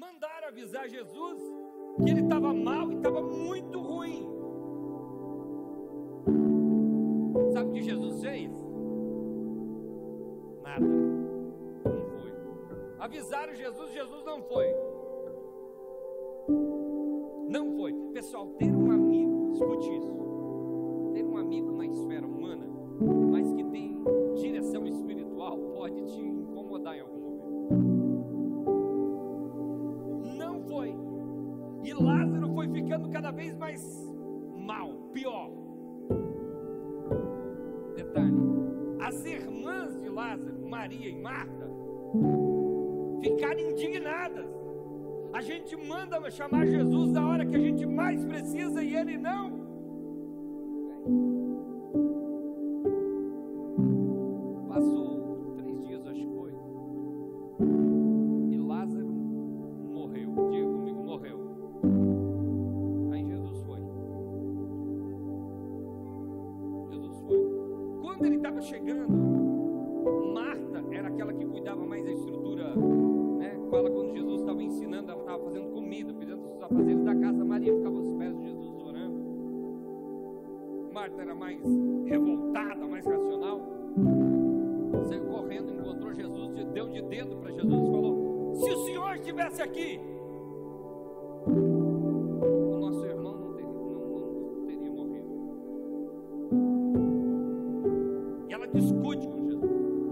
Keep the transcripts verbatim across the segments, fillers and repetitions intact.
mandaram avisar Jesus que ele estava mal e estava muito ruim. Sabe o que Jesus fez? Nada, não foi. Avisaram Jesus, Jesus não foi. Não foi. Pessoal, ter um amigo, escute isso, ter um amigo na esfera humana, mas que tem direção espiritual, pode te incomodar em algum momento. Não foi. E Lázaro foi ficando cada vez mais mal, pior. Detalhe, as irmãs de Lázaro, Maria e Marta, ficaram indignadas. A gente manda chamar Jesus na hora que a gente mais precisa e ele não. Passou três dias, acho que foi, e Lázaro morreu. Diga comigo, morreu. Aí Jesus foi. Jesus foi. Quando ele estava chegando, Marta era aquela que cuidava mais da estrutura, né? Fala quando Jesus estava ensinando, ela estava fazendo comida, fazendo os afazeres da casa. Maria ficava aos pés de Jesus orando. Marta era mais revoltada, mais racional. Saiu correndo, encontrou Jesus, deu de dedo para Jesus e falou: se o Senhor estivesse aqui, o nosso irmão não teria, não, não teria morrido. E ela discute com Jesus.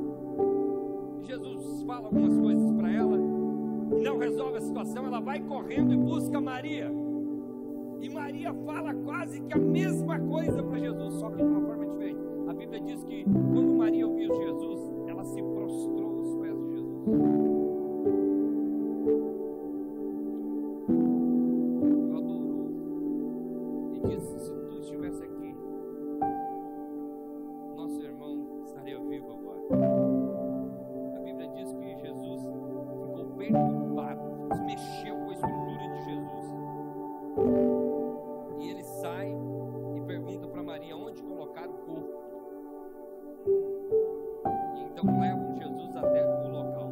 Jesus fala algumas coisas para ela e não resolve a situação. Ela vai correndo e busca Maria, e Maria fala quase que a mesma coisa para Jesus, só que de uma forma diferente. A Bíblia diz que quando Maria ouviu Jesus, ela se prostrou aos pés de Jesus. Ela adorou e disse: se tu estivesse aqui, nosso irmão estaria vivo agora. A Bíblia diz que Jesus ficou perturbado, mexeu com a estrutura de Jesus. E ele sai e pergunta para Maria onde colocar o corpo. E então levam Jesus até o local.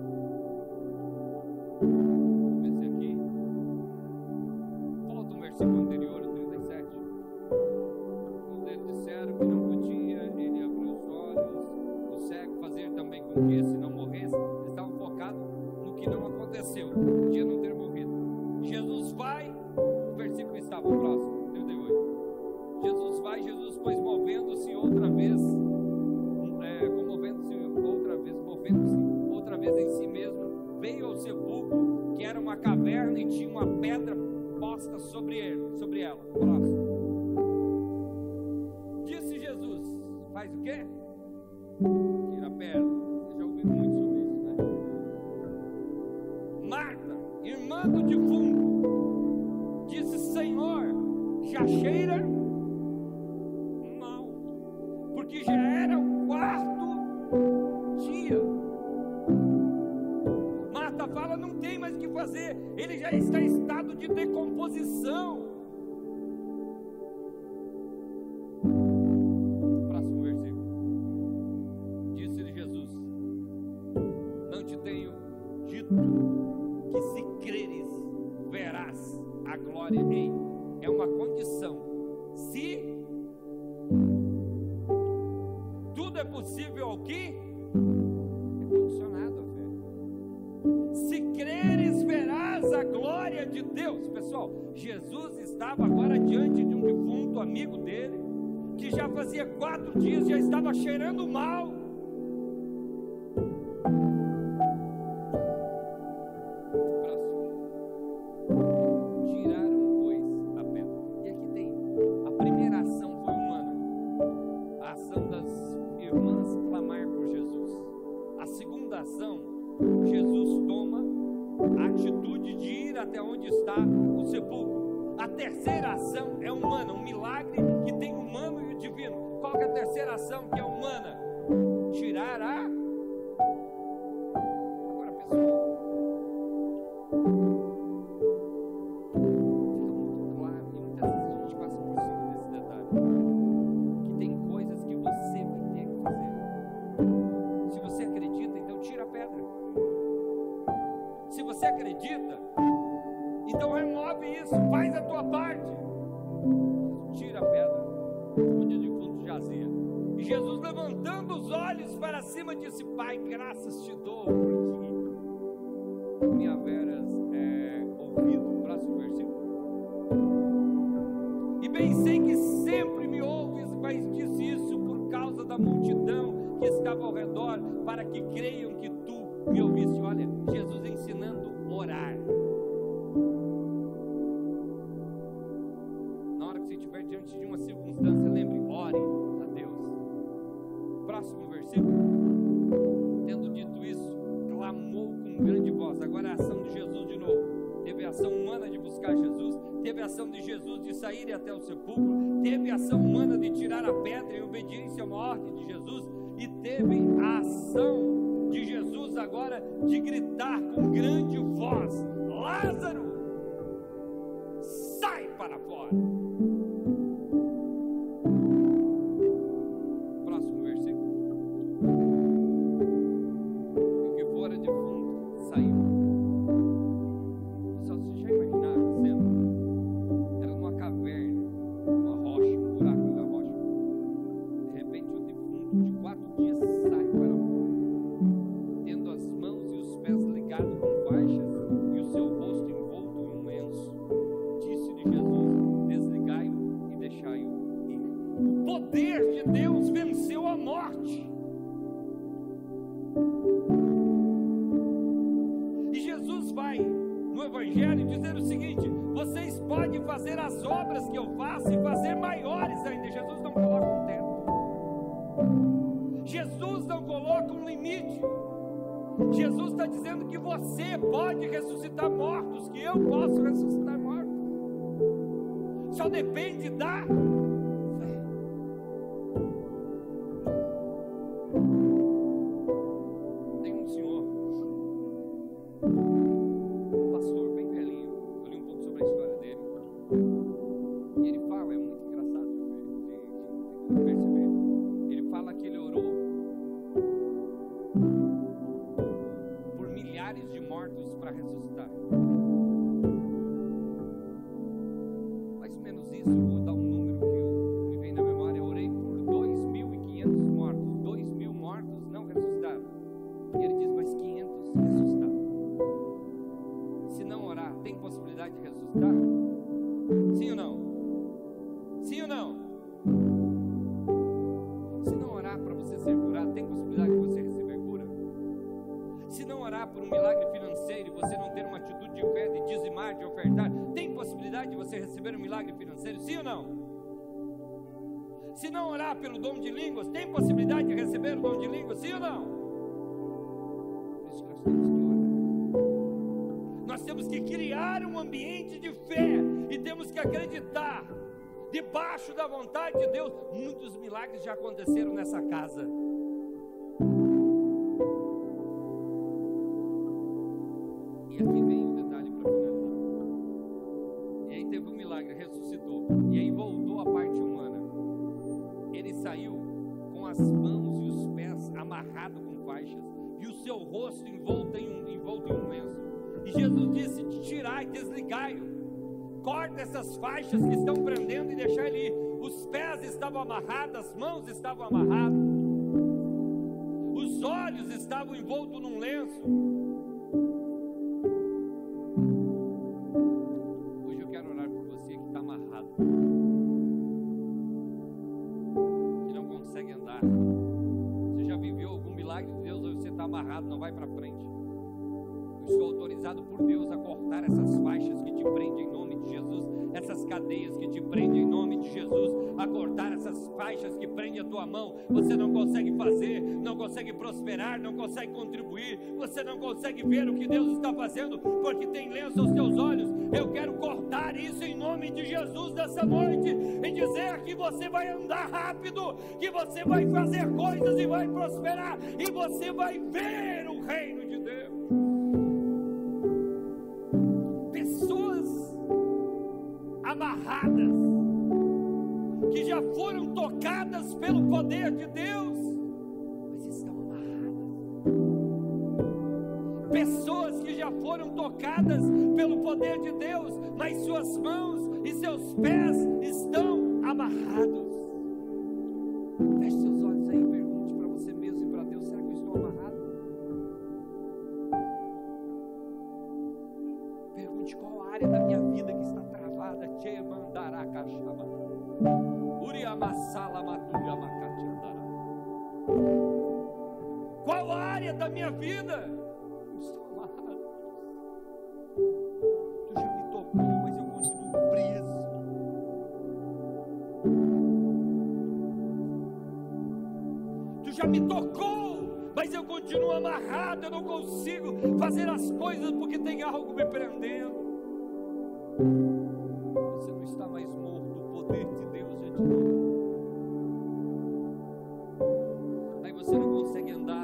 Vamos ver se aqui. Volta um versículo anterior, o trinta e sete. Quando eles disseram que não podia, ele abriu os olhos, o cego, fazer também com que esse não morresse. Eles estavam focados no que não aconteceu, podia não ter morrido. Jesus vai, o versículo estava próximo, trinta e oito. Jesus vai, Jesus, pois movendo-se outra vez, é, comovendo-se outra vez, movendo-se outra vez em si mesmo, veio ao sepulcro, que era uma caverna e tinha uma pedra posta sobre ele, sobre ela. Próximo. Disse Jesus: faz o quê? Tira a pedra. Vocês já ouviram muito sobre isso, né? Marta, irmã do defunto, disse: Senhor, já cheira mal, porque já era o quarto dia. Marta fala: não tem mais o que fazer, ele já está em estado de decomposição. Próximo versículo. Disse-lhe Jesus: não te tenho dito que se creres verás a glória em. É uma condição. Se tudo é possível ao que? É condicionado a fé. Se creres verás a glória de Deus. Pessoal, Jesus estava agora diante de um defunto amigo dele, que já fazia quatro dias já estava cheirando mal. Jesus toma a atitude de ir até onde está o sepulcro. A terceira ação é humana, um milagre que tem humano e o divino. Qual que é a terceira ação que é humana? Tirar a... Agora, pessoal, fica muito claro, e muitas vezes a gente passa por cima desse detalhe, que tem coisas que você vai ter que fazer. Se você acredita, então tira a pedra. Se você acredita, Então remove isso, faz a tua parte. Tira a pedra onde o defunto jazia. E Jesus, levantando os olhos para cima, disse: Pai, graças te dou, porque me haveras é, ouvido. Próximo versículo. E bem sei que sempre me ouves, mas disse isso por causa da multidão que estava ao redor, para que creiam que tu me ouviste. Olha, Jesus ensinando a orar. Na hora que você estiver diante de uma circunstância, lembre, ore a Deus. Próximo versículo. Tendo dito isso, clamou com grande voz. Agora é a ação de Jesus de novo. Teve a ação humana de buscar Jesus, teve a ação de Jesus de sair até o sepulcro, teve a ação humana de tirar a pedra em obediência a uma ordem de Jesus, e teve a ação de Jesus agora de gritar com grande voz: Lázaro, sai para fora. Próximo versículo. E o que fora de fundo saiu. Pessoal, vocês já imaginaram a cena? Era numa caverna, uma rocha, um buraco da rocha. De repente o defunto de quatro dias sai para fora, tendo as mãos e os pés ligados com faixas e o seu rosto envolto em um lenço. Disse-lhe Jesus: desligai-o e deixai-o ir. O poder de Deus venceu a morte. E Jesus vai no Evangelho dizer o seguinte: vocês podem fazer as obras que eu faço e fazer maiores ainda. Jesus não coloca um teto. Jesus não coloca um limite. Jesus está dizendo que você pode ressuscitar mortos, que eu posso ressuscitar mortos. Só depende da fé. Tem um senhor, um pastor bem velhinho, eu li um pouco sobre a história dele, e ele fala, é muito engraçado de, de, de perceber, ele fala que ele orou por milhares de mortos para ressuscitar. Mais ou menos isso, eu vou dar um número que eu, me vem na memória. Eu orei por dois mil e quinhentos mortos, dois mil mortos não ressuscitaram, e ele diz, mas quinhentos ressuscitaram. Se não orar, tem possibilidade de ressuscitar? Sim ou não? Sim ou não? Se não orar para você ser curado, tem possibilidade de você receber cura? Se não orar por um milagre financeiro e você não ter uma atitude de fé, de dizimar, de ofertar, tem possibilidade de você receber um milagre financeiro? Sim ou não? Se não orar pelo dom de línguas, tem possibilidade de receber o dom de línguas? Sim ou não? Por isso que nós temos que orar. Nós temos que criar um ambiente de fé e temos que acreditar. Debaixo da vontade de Deus, muitos milagres já aconteceram nessa casa. E aqui vem o detalhe para finalizar. E aí teve um milagre, ressuscitou. E aí voltou a parte humana. Ele saiu com as mãos e os pés amarrados com faixas e o seu rosto envolto em um, envolto em um lenço. E Jesus disse: tirai, desligai-o. Corta essas faixas que estão prendendo e deixar ele ir. Os pés estavam amarrados, as mãos estavam amarradas, os olhos estavam envoltos num lenço. Hoje eu quero orar por você que está amarrado, que não consegue andar. Você já viveu algum milagre de Deus ou você está amarrado, não vai para frente? Eu estou autorizado por Deus a cortar essas faixas que te prendem em nome de Jesus, essas cadeias que te prendem em nome de Jesus, a cortar essas faixas que prendem a tua mão. Você não consegue fazer, não consegue prosperar, não consegue contribuir, você não consegue ver o que Deus está fazendo, porque tem lenço aos teus olhos. Eu quero cortar isso em nome de Jesus nessa noite, e dizer que você vai andar rápido, que você vai fazer coisas e vai prosperar, e você vai ver o reino de Deus. Pessoas amarradas, que já foram tocadas pelo poder de Deus, mas estão amarradas. Pessoas que já já foram tocadas pelo poder de Deus, mas suas mãos e seus pés estão amarrados. Feche seus olhos aí e pergunte para você mesmo e para Deus: será que eu estou amarrado? Pergunte qual a área da minha vida que está travada. Te mandará cachaba. Uriamassala matura macatiandará. Qual a área da minha vida? Eu estou amarrado. Tu já me tocou, mas eu continuo preso. Tu já me tocou, mas eu continuo amarrado. Eu não consigo fazer as coisas porque tem algo me prendendo. Você não está mais morto, o poder de Deus já te deu. Aí você não consegue andar.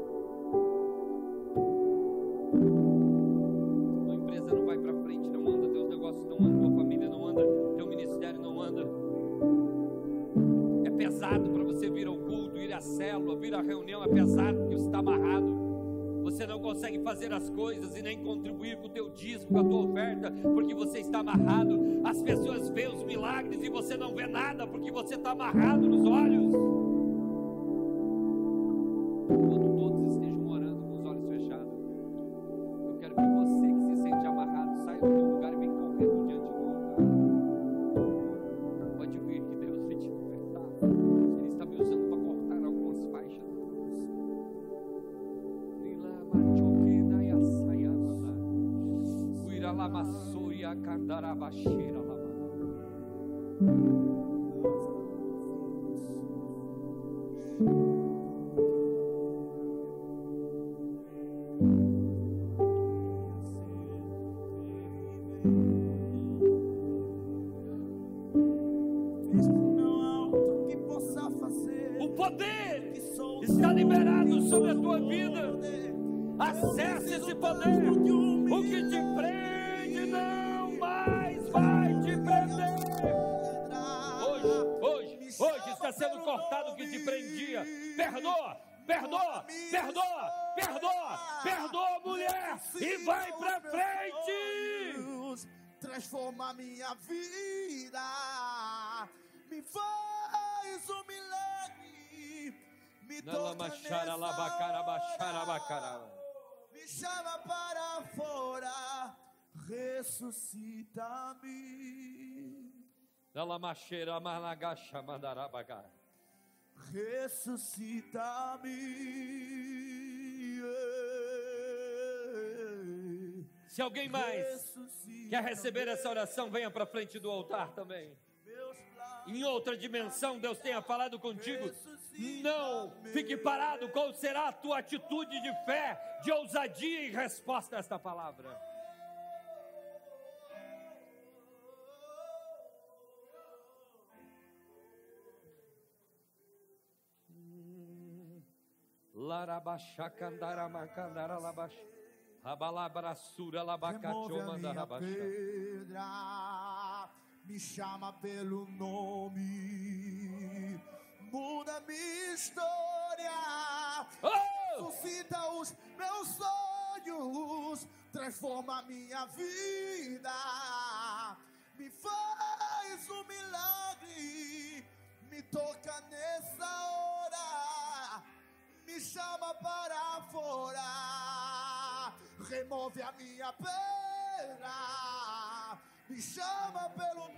Tua empresa não vai para frente, não anda, teus negócios não andam, tua família não anda, teu ministério não anda. É pesado para você vir ao culto, ir à célula, vir à reunião, é pesado porque você está amarrado. Você não consegue fazer as coisas e nem contribuir com o teu dízimo, com a tua oferta, porque você está amarrado. As pessoas veem os milagres e você não vê nada, porque você está amarrado nos olhos. Enquanto todos estejam orando com os olhos fechados, eu quero que você que se sente amarrado saia do teu lugar e venha correndo diante do altar. Pode vir que Deus vai te libertar. Ele está me usando para cortar algumas faixas. O poder está liberado sobre a tua vida. Acesse esse poder. O que te prende não mais vai te prender. Hoje, hoje, hoje está sendo cortado o que te prendia. Perdoa, perdoa, perdoa, perdoa, perdoa, mulher, e vai pra frente. Transforma minha vida, me faz um milagre, me toca nessa hora, me chama para fora, ressuscita-me, ressuscita-me. Se alguém mais quer receber essa oração, venha para frente do altar também. Em outra dimensão, Deus tenha falado contigo. Não fique parado. Qual será a tua atitude de fé, de ousadia em resposta a esta palavra? Remove a minha pedra, me chama pelo nome, muda minha história, oh! suscita os meus sonhos, transforma minha vida, me faz um milagre, me toca nessa hora, me chama para fora, remove a minha pedra, me chama pelo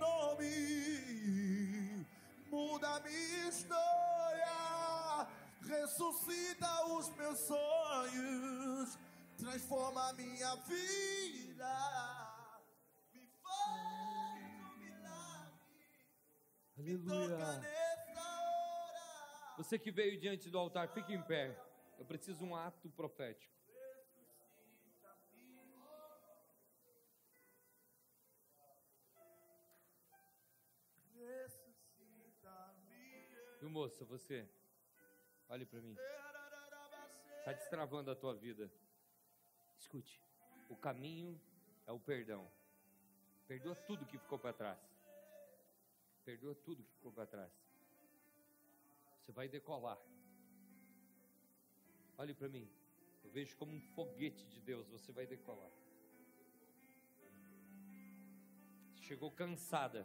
nome, muda minha história, ressuscita os meus sonhos, transforma minha vida, me faz um milagre, me toca nessa hora. Você que veio diante do altar, fique em pé. Eu preciso de um ato profético. Viu, moça, você, olhe para mim, está destravando a tua vida. Escute, o caminho é o perdão. Perdoa tudo que ficou para trás. Perdoa tudo que ficou para trás. Você vai decolar. Olhe para mim, Eu vejo como um foguete de Deus, você vai decolar. Chegou cansada.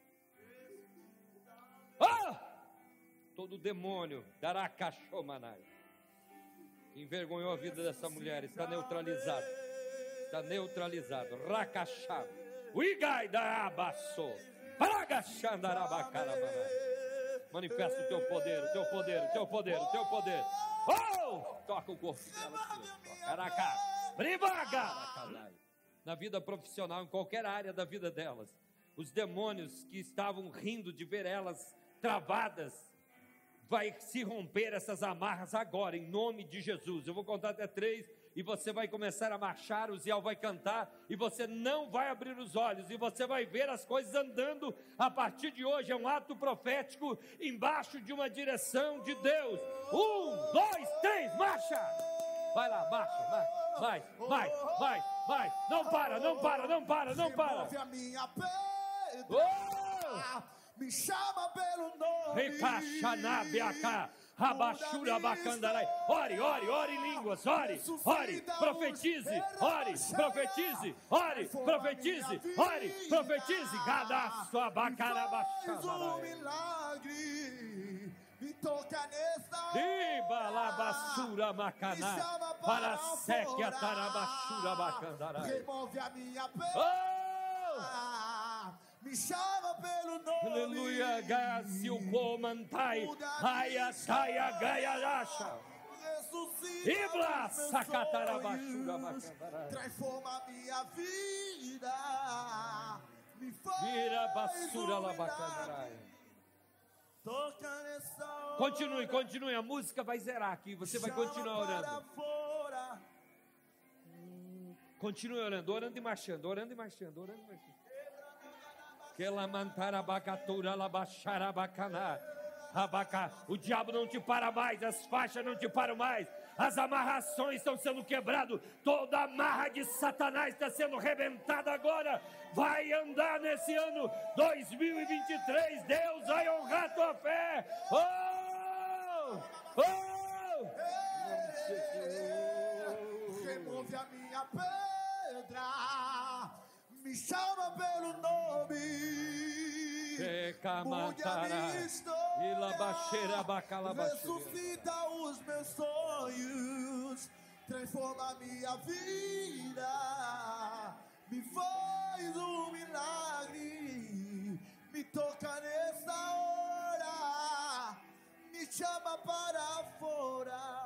Ah! Todo demônio, dará cachomanai, que envergonhou a vida dessa mulher, está neutralizado. Está neutralizado. Rakachá. Uigai da abaço. Paragachandarabacarabana. Manifesta o teu poder, o teu poder, o teu poder, o teu poder. Oh! Toca o corpo dela, Senhor. Caraca. Bribagaracanai. Na vida profissional, em qualquer área da vida delas, os demônios que estavam rindo de ver elas travadas, vai se romper essas amarras agora, em nome de Jesus. Eu vou contar até três e você vai começar a marchar, o Ziel vai cantar e você não vai abrir os olhos e você vai ver as coisas andando a partir de hoje. É um ato profético embaixo de uma direção de Deus. Um, dois, três, marcha! Vai lá, marcha, marcha, mais, mais, mais, mais. Não para, não para, não para, não para. Remove a minha pedra. Oh! Me chama pelo nome. Recaxanabiacá, rabachura bacandarai. Ore, ore, ore em línguas, ore, ore, profetize, ore, profetize, ore, profetize, ore, profetize. Gadaço abacarabaxanarai. Milagre, me toca nessa hora. Ibalabassura macaná, para seque a tarabachura bacandarai. Remove a minha pedra. Oh! Me chama pelo nome. Aleluia, Gácio Comantai, Raia Saia Gaiaracha. Ressuscita Ibla os meus Sacatarabachura sonhos. Bacandarai. Transforma a minha vida. Me faz Vira basura um labacandarai. milagre. Toca nessa hora. Continue, continue, a música vai zerar aqui, você vai Chama continuar para orando. fora. Continue orando, orando e marchando, orando e marchando, orando e marchando. Que lamantara bacatura labaxara bacaná. Abacá, o diabo não te para mais, as faixas não te param mais, as amarrações estão sendo quebradas, toda amarra de Satanás está sendo rebentada agora. Vai andar nesse ano dois mil e vinte e três, Deus vai honrar a tua fé. Oh! Oh! Remove a minha pedra. Me chama pelo nome. Mude a minha história. Ressuscita os meus sonhos. Transforma a minha vida. Me faz um milagre. Me toca nessa hora. Me chama para fora.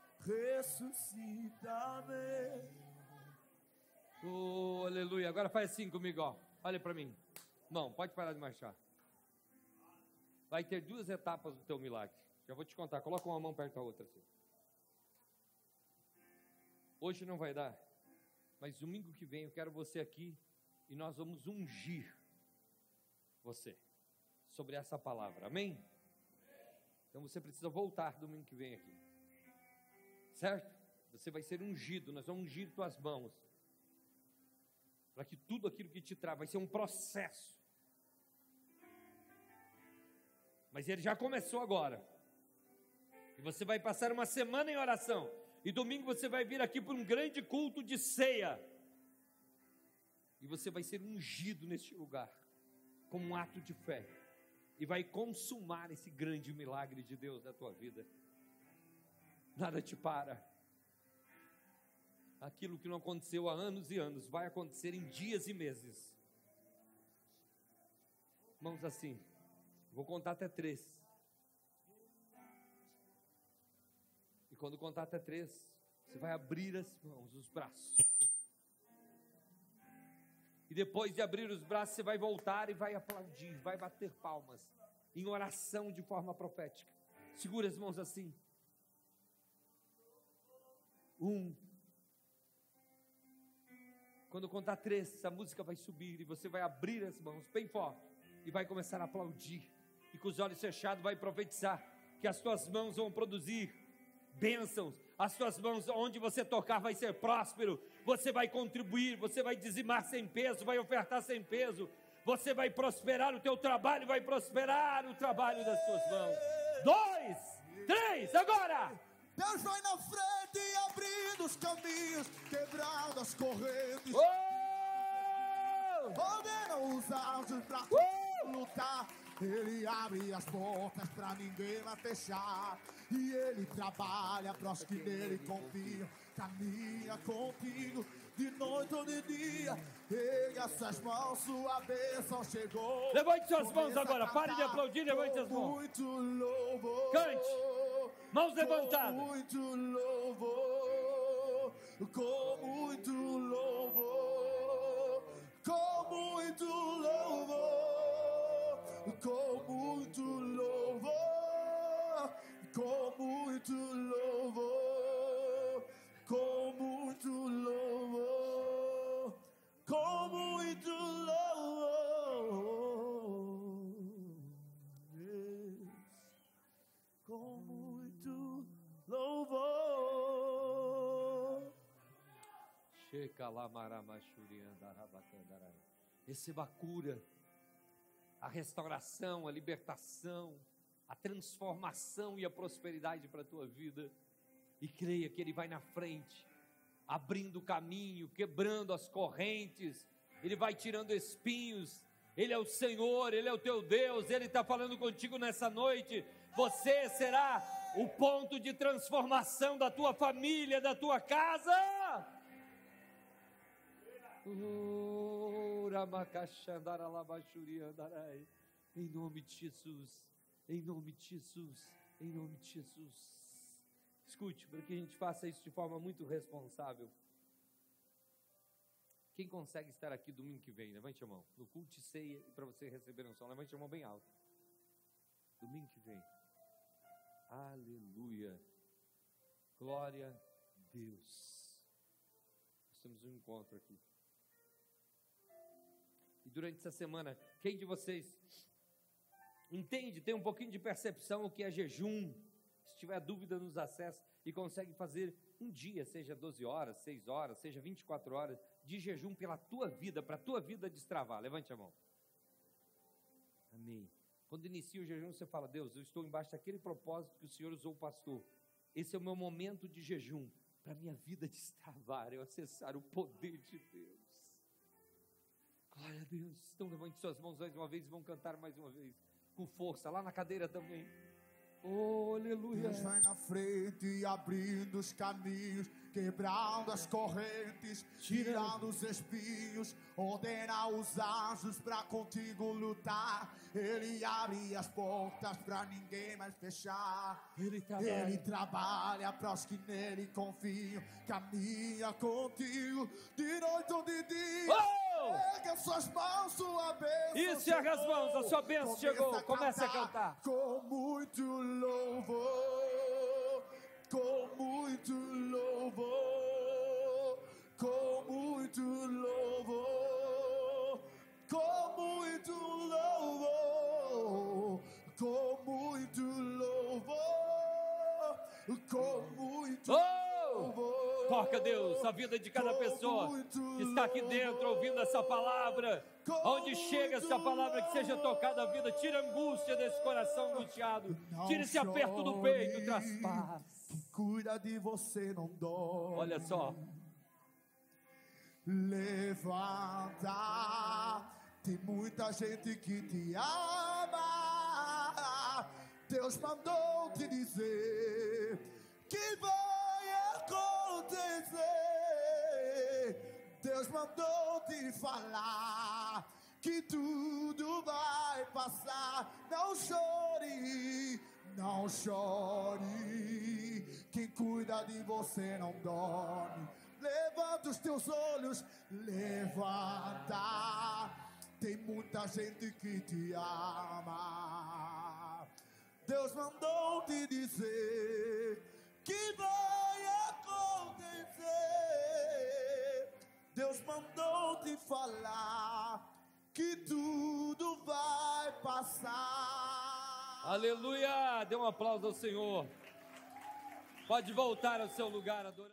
Ressuscita-me. Oh, aleluia. Agora faz assim comigo, ó. Olha para mim. Não, pode parar de marchar. Vai ter duas etapas do teu milagre. Já vou te contar. Coloca uma mão perto da outra assim. Hoje não vai dar, mas domingo que vem eu quero você aqui e nós vamos ungir você sobre essa palavra. Amém? Então você precisa voltar domingo que vem aqui. Certo? Você vai ser ungido. Nós vamos ungir tuas mãos. Para que tudo aquilo que te trava, vai ser um processo. Mas ele já começou agora. E você vai passar uma semana em oração. E domingo você vai vir aqui para um grande culto de ceia. E você vai ser ungido neste lugar, como um ato de fé. E vai consumar esse grande milagre de Deus na tua vida. Nada te para. Aquilo que não aconteceu há anos e anos vai acontecer em dias e meses. Mãos assim. Vou contar até três. E quando contar até três, você vai abrir as mãos, os braços. E depois de abrir os braços, você vai voltar e vai aplaudir, vai bater palmas, em oração de forma profética. Segura as mãos assim. Um. Quando contar três, essa música vai subir e você vai abrir as mãos bem forte e vai começar a aplaudir. E com os olhos fechados vai profetizar que as tuas mãos vão produzir bênçãos. As tuas mãos, onde você tocar, vai ser próspero. Você vai contribuir, você vai dizimar sem peso, vai ofertar sem peso. Você vai prosperar, o teu trabalho vai prosperar, o trabalho das tuas mãos. Dois, três, agora! Deus vai na frente e abre abrindo os caminhos, quebrando as correntes. Oh! Ordena os anjos pra Uh! lutar. Ele abre as portas pra ninguém mais fechar. E ele trabalha pros que nele confiam. Caminha contigo de noite ou de dia. Erga suas mãos, sua bênção chegou. Levante suas mãos Começa agora, a pare de cantar aplaudir, levante as com mãos. muito louvor. Cante. Mãos levantadas. Com muito louvor. Com muito louvor. Com muito louvor. Com muito louvor. Com muito louvor. Com muito louvor. Com muito louvor. Yes. Com muito louvor. Receba a cura, a restauração, a libertação, a transformação e a prosperidade para a tua vida. E creia que Ele vai na frente, abrindo o caminho, quebrando as correntes. Ele vai tirando espinhos. Ele é o Senhor, Ele é o teu Deus. Ele está falando contigo nessa noite. Você será o ponto de transformação da tua família, da tua casa. Em nome de Jesus, em nome de Jesus, em nome de Jesus. Escute, para que a gente faça isso de forma muito responsável. Quem consegue estar aqui domingo que vem? Levante a mão. No culto de ceia e para você receber um som. Levante a mão bem alto. Domingo que vem. Aleluia. Glória a Deus. Nós temos um encontro aqui. E durante essa semana, quem de vocês entende, tem um pouquinho de percepção o que é jejum? Se tiver dúvida, nos acessa e consegue fazer um dia, seja doze horas, seis horas, seja vinte e quatro horas de jejum pela tua vida, para a tua vida destravar. Levante a mão. Amém. Quando inicia o jejum, você fala: Deus, eu estou embaixo daquele propósito que o Senhor usou o pastor. Esse é o meu momento de jejum, para a minha vida destravar, eu acessar o poder de Deus. Glória a Deus. Então levante suas mãos mais uma vez e vão cantar mais uma vez, com força, lá na cadeira também. Oh, aleluia. Deus vai na frente, abrindo os caminhos, quebrando as correntes, tirando os espinhos, ordena os anjos pra contigo lutar. Ele abre as portas pra ninguém mais fechar. Ele trabalha, Ele trabalha pros que nele confiam, caminha contigo de noite ou de dia. Oh! Erga suas mãos, sua bênção Isso, erga as mãos, a sua bênção chegou. Comece a cantar. Com muito louvor, com muito louvor, com muito louvor, com muito louvor, com muito louvor, com muito louvor. Toca, Deus, a vida de cada pessoa que está aqui dentro ouvindo essa palavra. Onde chega essa palavra, que seja tocada a vida. Tira a angústia desse coração angustiado. Tira esse aperto do peito, traz paz. Quem cuida de você não dói. Olha só. Levanta, tem muita gente que te ama. Deus mandou te dizer que vai acontecer. Deus mandou te falar que tudo vai passar. Não chore, não chore. Quem cuida de você não dorme. Levanta os teus olhos, levanta. Tem muita gente que te ama. Deus mandou te dizer que vai acontecer. Deus mandou te falar que tudo vai passar. Aleluia! Dê um aplauso ao Senhor. Pode voltar ao seu lugar, adorando.